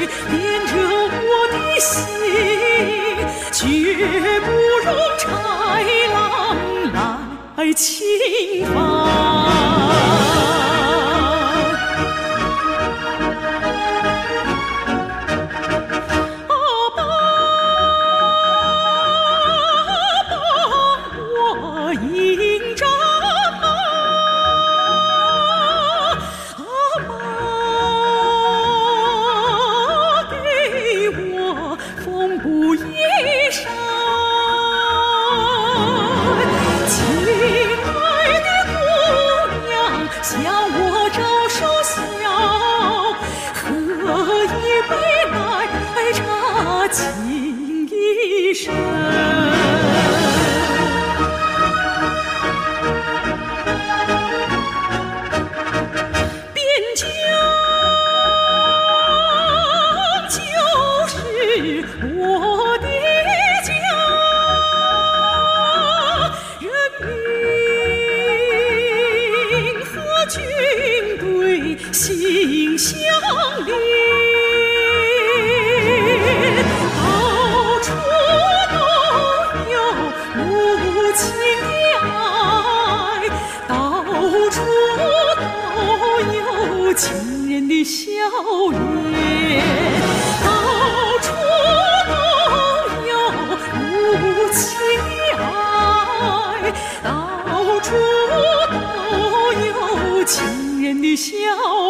连着我的心，绝不容豺狼来侵犯。情一生，边疆就是我的家，人民和军队心相连。亲人的笑颜，到处都有母亲的爱，到处都有亲人的笑颜。